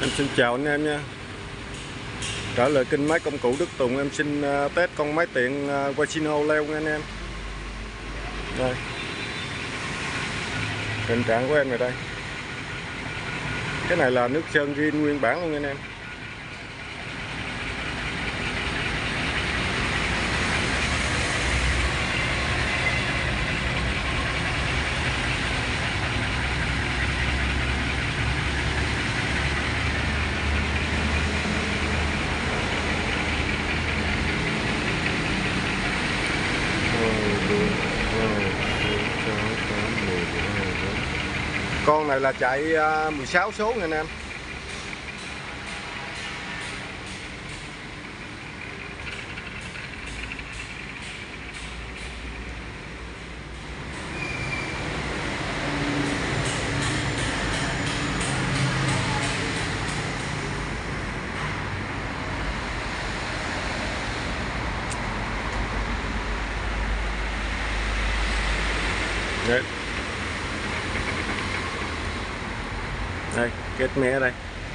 Em xin chào anh em nha. Trở lại kênh máy công cụ Đức Tùng, em xin test con máy tiện Casino leo nha anh em. Đây, tình trạng của em này đây. Cái này là nước sơn zin nguyên bản luôn nha anh em. Con này là chạy 16 số nha anh em. Đấy. Đây, kết mé ở đây.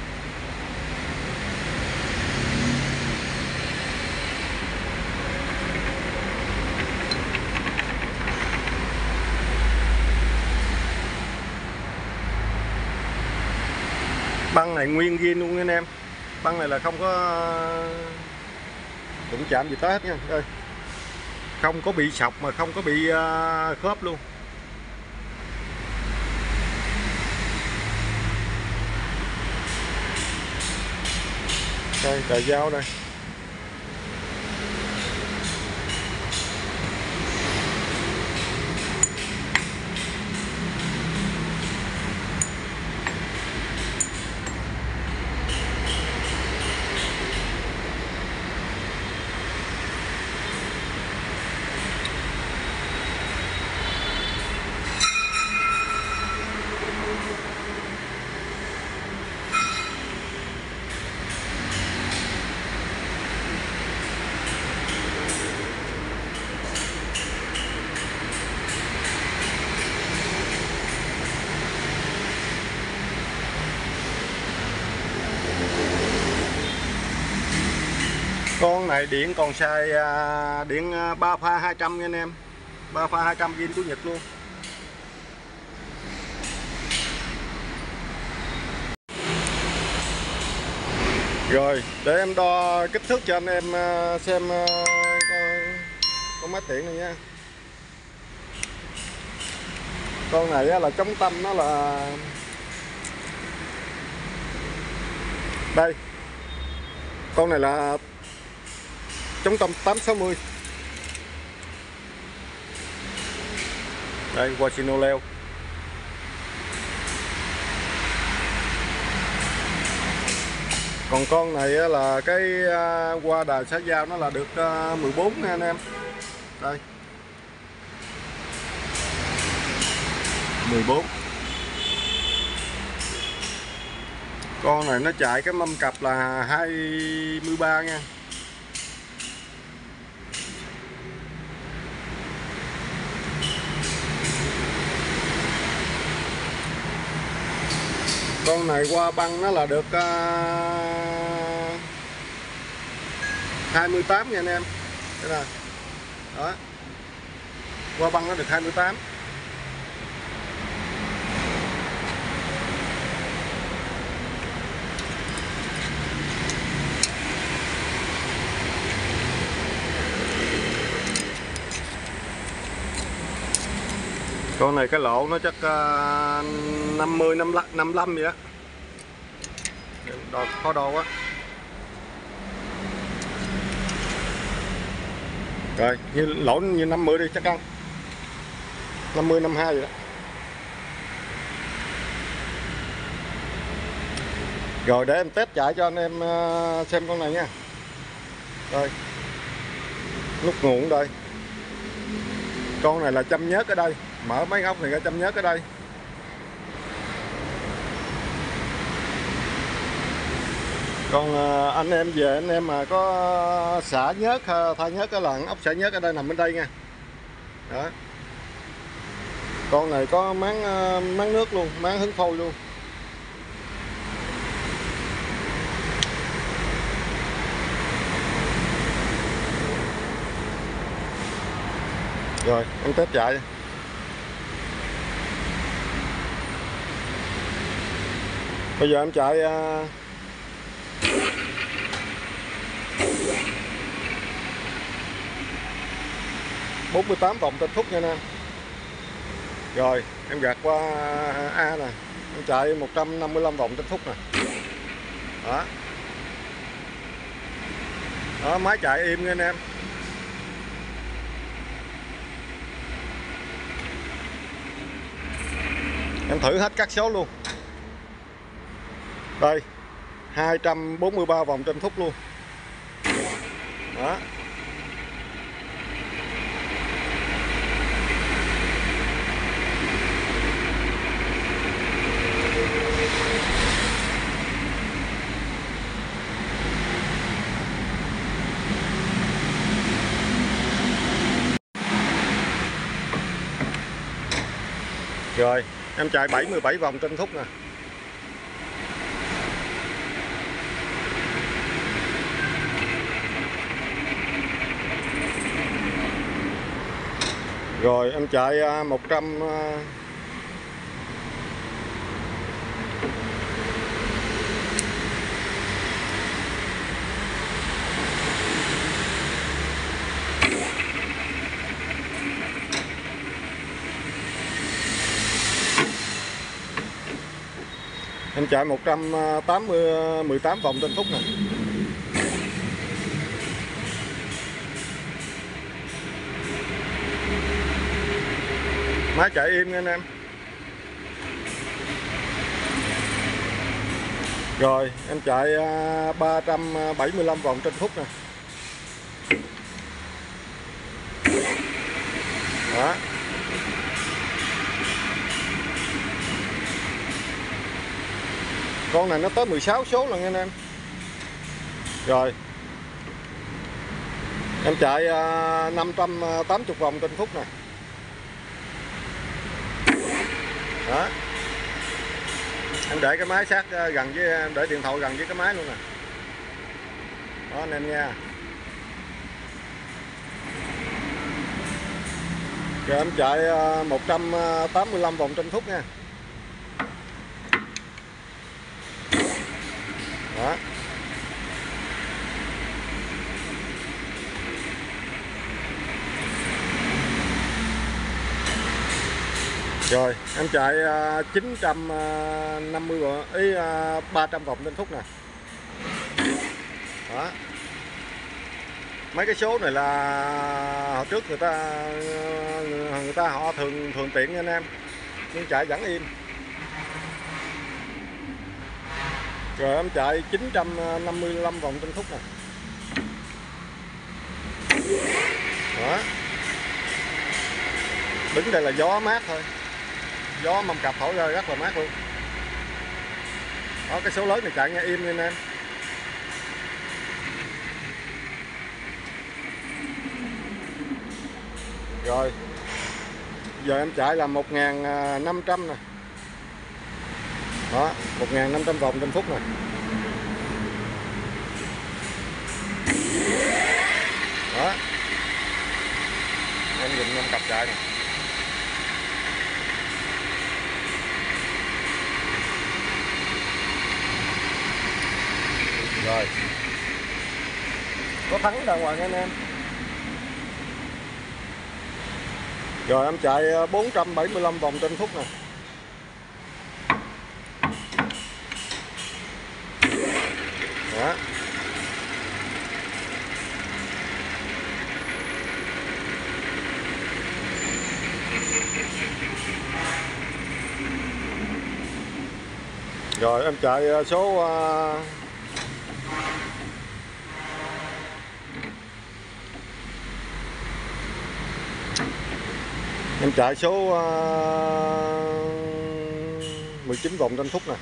Băng này nguyên zin luôn anh em. Băng này là không có đụng chạm gì tới hết nha. Đây. Không có bị sọc mà không có bị khớp luôn. Đây, tờ dao đây. Con này điện còn xài điện 3 pha 200 nha anh em. 3 pha 200 zin của Nhật luôn. Rồi, để em đo kích thước cho anh em xem con máy tiện này nha. Con này là chống tâm nó là đây. Con này là chống tâm 860. Đây, Casino leo. Còn con này là cái qua đài xã giao nó là được 14 nha anh em. Đây. 14. Con này nó chạy cái mâm cặp là 23 nha. Con này qua băng nó là được 28 nha anh em. Đây là. Đó. Qua băng nó được 28. Con này cái lỗ nó chắc 50 55 vậy đó. Đo khó đo quá. Rồi, như lỗ như 50 đi chắc ăn. 50 52 vậy đó. Rồi để em test chạy cho anh em xem con này nha. Rồi. Nút nguồn đây. Con này là châm nhớt ở đây. Mở mấy góc này ra châm nhớt ở đây. Còn anh em về anh em mà có xả nhớt, thay nhớt cái lần ốc xả nhớt ở đây nằm bên đây nha. Đó. Con này có máng nước luôn, máng hứng phôi luôn. Rồi em test chạy. Bây giờ em chạy 48 vòng trên phút nha anh em. Rồi em gạt qua A nè, em chạy 155 vòng trên phút nè. Đó. Đó, máy chạy im nha anh em. Em thử hết các số luôn. Đây, 243 vòng trên phút luôn. Đó. Rồi, em chạy 77 vòng trên phút nè. Rồi em chạy 100 em chạy 18 vòng trên phút nè. Máy chạy im nha anh em. Rồi em chạy 375 vòng trên phút nè. Đó. Con này nó tới 16 số lần nha anh em. Rồi em chạy 580 vòng trên phút nè. Đó. Em để cái máy sát gần với, để điện thoại gần với cái máy luôn nè. Đó anh em nha. Rồi em chạy 185 vòng trên phút nha. Đó. Rồi em chạy 950 vòng, 300 vòng trên phút nè. Đó. Mấy cái số này là hồi trước người ta họ thường tiện nha anh em, nhưng chạy vẫn im. Rồi em chạy 955 vòng trên phút nè. Đó. Đứng đây là gió mát thôi, gió mâm cặp thổi ra rất là mát luôn. Đó, cái số lớn này chạy nghe im nha anh em. Rồi giờ em chạy là 1500 nè. Đó, 1500 vòng trên phút nè. Đó. Em dùng 5 cặp chạy nè. Rồi. Có thắng đàng hoàng anh em. Rồi em chạy 475 vòng trên phút nè. Đó. Rồi em chạy số em chạy số 19 vòng trên phút nè.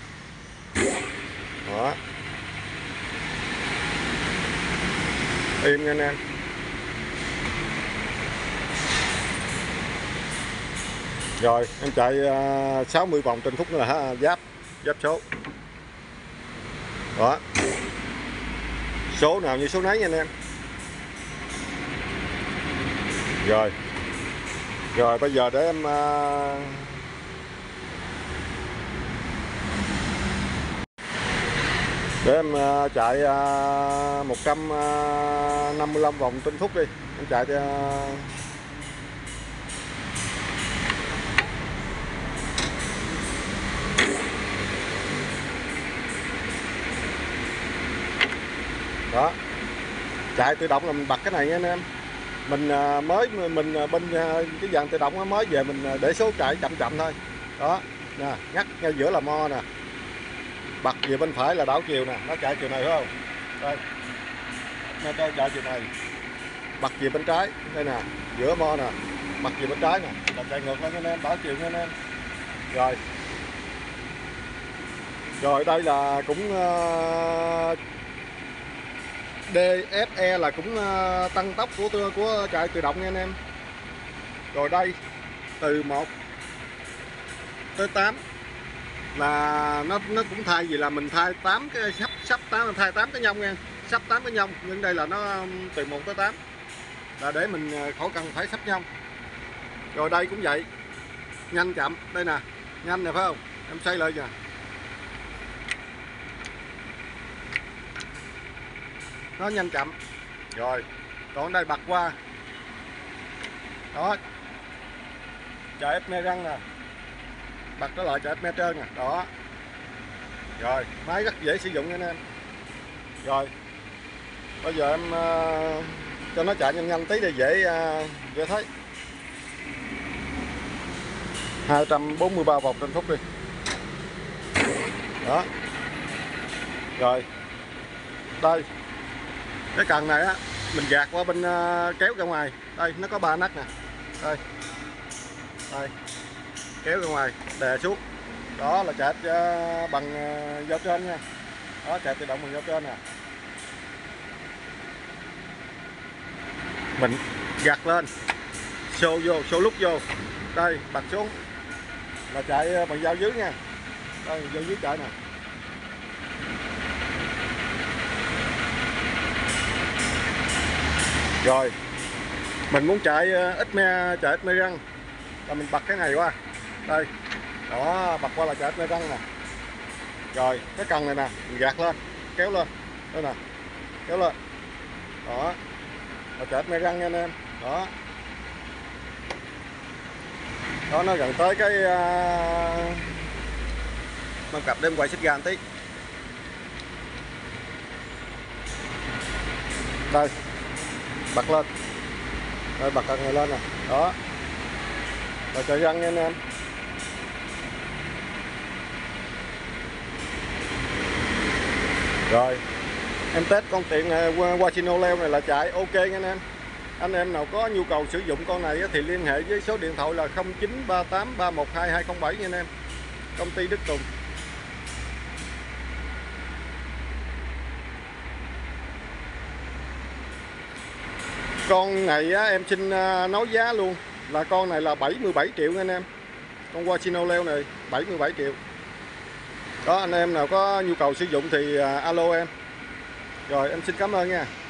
Đó. Im nha anh em. Rồi em chạy 60 vòng trên phút nữa là giáp số. Đó. Số nào như số nấy nha anh em. Rồi Rồi bây giờ để em chạy 155 vòng trên phút đi. Em chạy đó, chạy tự động là mình bật cái này nha anh em. Mình mình bên cái dàn tự động mới về, mình để số chạy chậm chậm thôi. Đó nè, nhắc ngay giữa là mo nè, bật về bên phải là đảo chiều nè, nó chạy chiều này phải không? Đây, nó chạy chiều này, bật về bên trái đây nè, giữa mo nè, bật về bên trái nè, là chạy ngược lên anh em, đảo chiều nha anh em. Rồi đây là cũng DFE là cũng tăng tốc của chạy tự động nha anh em. Rồi đây từ 1 tới 8 là nó cũng thay vì là mình thay 8 cái sắp 8, thay 8 cái nhông nha, sắp 8 cái nhông, nhưng đây là nó từ 1 tới 8 là để mình khỏi cần phải sắp nhông. Rồi đây cũng vậy, nhanh chậm đây nè, nhanh nè phải không, em xoay lại kìa, nó nhanh chậm. Rồi còn đây bật qua đó, chạy ép me răng nè, bật trở lại chạy ép me trơn nè đó. Rồi máy rất dễ sử dụng nha anh em. Rồi bây giờ em cho nó chạy nhanh nhanh tí để dễ thấy. 243 vòng trên phút đi đó. Rồi đây cái cần này á, mình gạt qua bên kéo ra ngoài, đây nó có 3 nấc nè, đây kéo ra ngoài đè xuống, đó là chạy bằng dao trên nha, đó chạy tự động bằng dao trên nè. Mình gạt lên, xô vô, xô lúc vô, đây bật xuống là chạy bằng dao dưới nha, đây dao dưới chạy nè. Rồi mình muốn chạy ít me răng là mình bật cái này qua đây đó, bật qua là chạy ít me răng nè. Rồi cái cần này nè, mình gạt lên, kéo lên đây nè, kéo lên đó là chạy ít me răng nha anh em. Đó đó, nó gần tới cái con cặp đem quay xích ga một tí, đây bật lên, đây bật cần này lên nè, đó rồi chạy răng nha anh em. Rồi em test con tiện Hoshino leo này là chạy ok nha anh em. Anh em nào có nhu cầu sử dụng con này thì liên hệ với số điện thoại là 0938 312 207 nha anh em, công ty Đức Tùng. Con này á, em xin nói giá luôn là con này là 77 triệu nha anh em. Con Hoshino leo này 77 triệu. Đó, anh em nào có nhu cầu sử dụng thì alo em. Rồi em xin cảm ơn nha.